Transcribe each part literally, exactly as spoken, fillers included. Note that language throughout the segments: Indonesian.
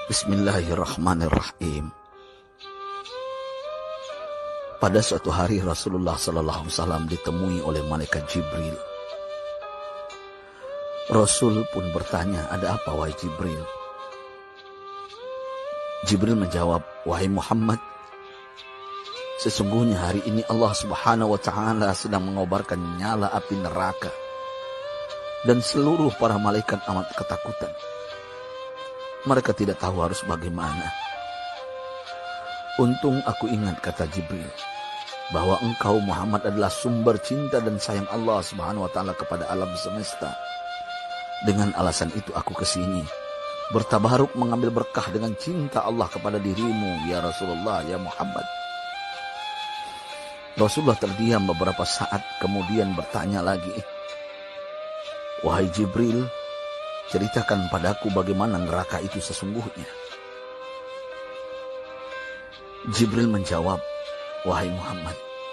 Bismillahirrahmanirrahim. Pada suatu hari Rasulullah sallallahu alaihi wasallam ditemui oleh malaikat Jibril. Rasul pun bertanya, "Ada apa wahai Jibril?" Jibril menjawab, "Wahai Muhammad, sesungguhnya hari ini Allah Subhanahu wa taala sedang mengobarkan nyala api neraka dan seluruh para malaikat amat ketakutan. Mereka tidak tahu harus bagaimana. Untung aku ingat," kata Jibril, "bahwa engkau Muhammad adalah sumber cinta dan sayang Allah Subhanahu wa taala kepada alam semesta. Dengan alasan itu aku kesini, bertabaruk mengambil berkah dengan cinta Allah kepada dirimu, ya Rasulullah, ya Muhammad." Rasulullah terdiam beberapa saat, kemudian bertanya lagi, "Wahai Jibril, ceritakan padaku bagaimana neraka itu sesungguhnya." Jibril menjawab, "Wahai Muhammad,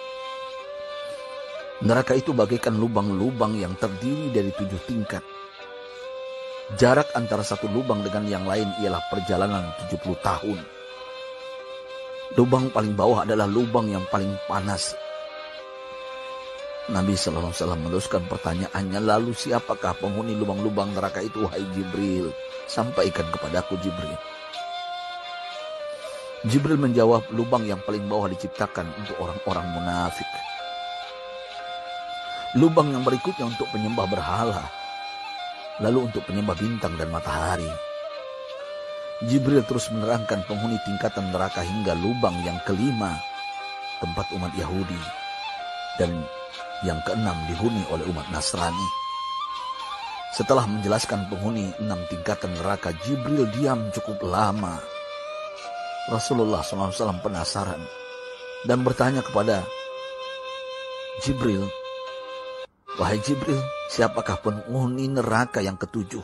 neraka itu bagaikan lubang-lubang yang terdiri dari tujuh tingkat. Jarak antara satu lubang dengan yang lain ialah perjalanan tujuh puluh tahun. Lubang paling bawah adalah lubang yang paling panas." Nabi sallallahu alaihi wasallam meneruskan pertanyaannya, "Lalu siapakah penghuni lubang-lubang neraka itu, wahai Jibril? Sampaikan kepadaku, Jibril." Jibril menjawab, "Lubang yang paling bawah diciptakan untuk orang-orang munafik. Lubang yang berikutnya untuk penyembah berhala. Lalu untuk penyembah bintang dan matahari." Jibril terus menerangkan penghuni tingkatan neraka hingga lubang yang kelima, tempat umat Yahudi, dan yang keenam dihuni oleh umat Nasrani. Setelah menjelaskan penghuni enam tingkatan neraka, Jibril diam cukup lama. Rasulullah sallallahu alaihi wasallam penasaran dan bertanya kepada Jibril, "Wahai Jibril, siapakah penghuni neraka yang ketujuh?"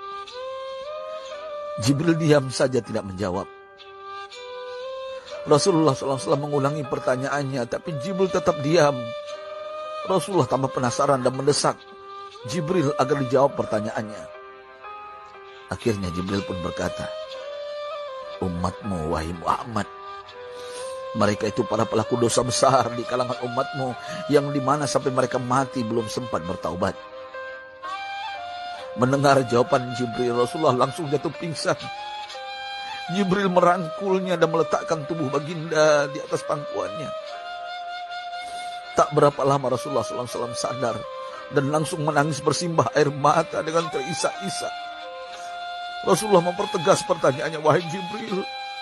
Jibril diam saja tidak menjawab. Rasulullah sallallahu alaihi wasallam mengulangi pertanyaannya, tapi Jibril tetap diam. Rasulullah tambah penasaran dan mendesak Jibril agar dijawab pertanyaannya. Akhirnya Jibril pun berkata, "Umatmu, wahai Muhammad, mereka itu para pelaku dosa besar di kalangan umatmu, yang dimana sampai mereka mati belum sempat bertaubat." Mendengar jawaban Jibril, Rasulullah langsung jatuh pingsan. Jibril merangkulnya dan meletakkan tubuh baginda di atas pangkuannya. Tak berapa lama Rasulullah sallallahu alaihi wasallam sadar dan langsung menangis bersimbah air mata dengan terisak-isak. Rasulullah mempertegas pertanyaannya, "Wahai Jibril,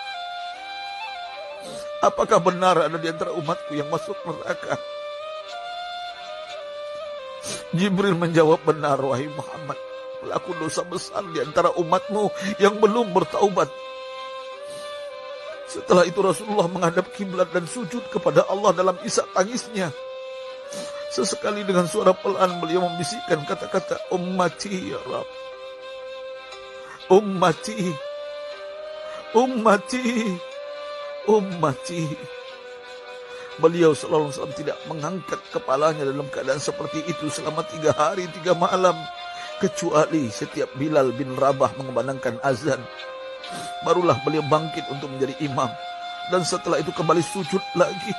apakah benar ada di antara umatku yang masuk neraka?" Jibril menjawab, "Benar, wahai Muhammad, pelaku dosa besar di antara umatmu yang belum bertaubat." Setelah itu Rasulullah menghadap kiblat dan sujud kepada Allah dalam isak tangisnya. Sesekali dengan suara pelan beliau membisikkan kata-kata, "Ummati ya Rabb, ummati, ummati, ummati." Beliau sallallahu alaihi wasallam tidak mengangkat kepalanya dalam keadaan seperti itu selama tiga hari tiga malam, kecuali setiap Bilal bin Rabah mengumandangkan azan, barulah beliau bangkit untuk menjadi imam, dan setelah itu kembali sujud lagi.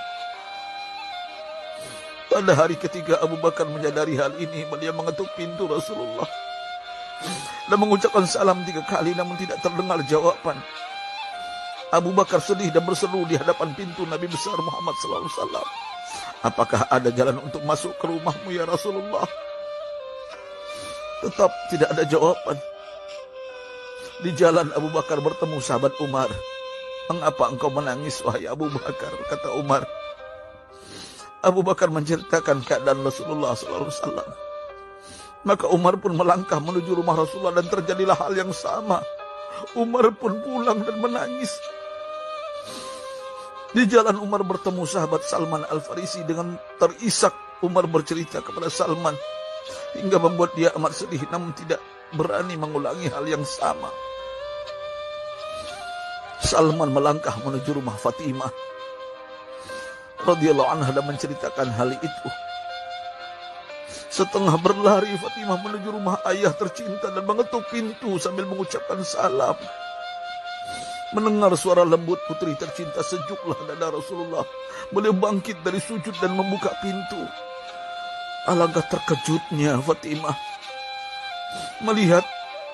Pada hari ketiga Abu Bakar menyadari hal ini, beliau mengetuk pintu Rasulullah dan mengucapkan salam tiga kali, namun tidak terdengar jawaban. Abu Bakar sedih dan berseru di hadapan pintu Nabi besar Muhammad sallallahu alaihi wasallam, "Apakah ada jalan untuk masuk ke rumahmu ya Rasulullah?" Tetap tidak ada jawaban. Di jalan Abu Bakar bertemu sahabat Umar. "Mengapa engkau menangis, wahai Abu Bakar?" kata Umar. Abu Bakar menceritakan keadaan Rasulullah sallallahu alaihi wasallam. Maka Umar pun melangkah menuju rumah Rasulullah dan terjadilah hal yang sama. Umar pun pulang dan menangis. Di jalan Umar bertemu sahabat Salman Al-Farisi. Dengan terisak Umar bercerita kepada Salman hingga membuat dia amat sedih, namun tidak berani mengulangi hal yang sama. Salman melangkah menuju rumah Fatimah radhiyallahu anha dan menceritakan hal itu. Setengah berlari Fatimah menuju rumah ayah tercinta dan mengetuk pintu sambil mengucapkan salam. Mendengar suara lembut putri tercinta, sejuklah dada Rasulullah. Beliau bangkit dari sujud dan membuka pintu. Alangkah terkejutnya Fatimah melihat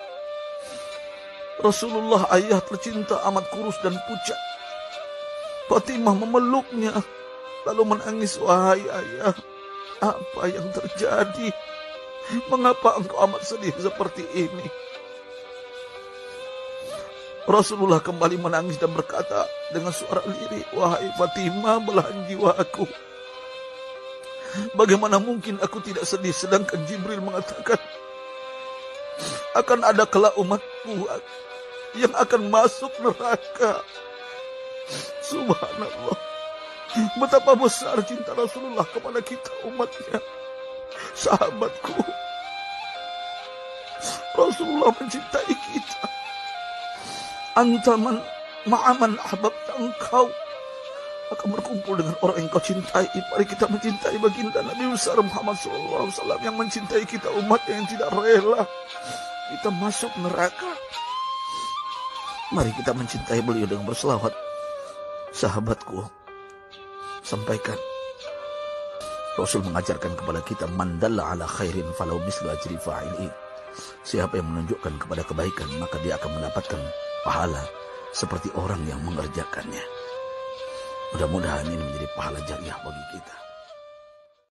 Rasulullah, ayah tercinta, amat kurus dan pucat. Fatimah memeluknya lalu menangis. Wahai ayah, apa yang terjadi? Mengapa engkau amat sedih seperti ini? Rasulullah kembali menangis dan berkata dengan suara lirih, wahai Fatimah, belahan jiwaku, bagaimana mungkin aku tidak sedih sedangkan Jibril mengatakan akan ada kelak umatku yang akan masuk neraka. Subhanallah, betapa besar cinta Rasulullah kepada kita umatnya. Sahabatku, Rasulullah mencintai kita. Antaman ma'aman ahbabta, engkau akan berkumpul dengan orang yang kau cintai. Mari kita mencintai baginda Nabi besar Muhammad shallallahu alaihi wasallam yang mencintai kita umat yang tidak rela kita masuk neraka. Mari kita mencintai beliau dengan berselawat. Sahabatku, sampaikan, Rasul mengajarkan kepada kita, man dalla ala khairin falau mislu ajri fa'ili. Siapa yang menunjukkan kepada kebaikan, maka dia akan mendapatkan pahala seperti orang yang mengerjakannya. Mudah-mudahan ini menjadi pahala jariah bagi kita.